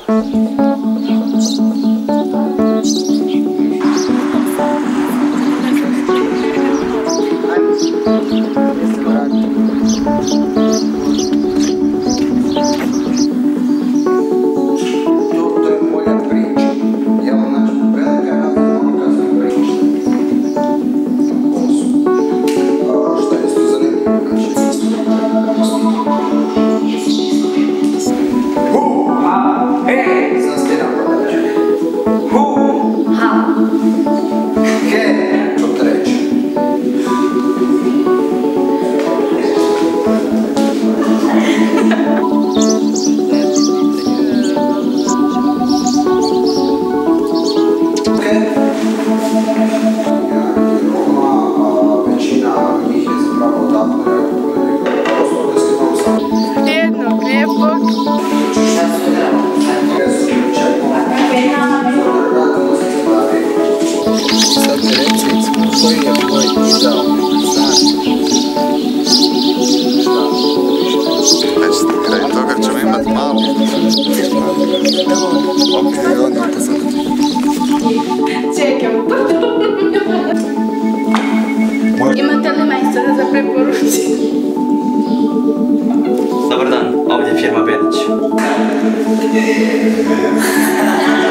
Jednog lijepog. Sad mi reci, koji je tvoj idealni san? Već kraj toga ćemo imati malo. Ok, on je upoznan. Čekam. Imate li majstora za preporučiti? Dobar dan, ovdje je firma Bedić.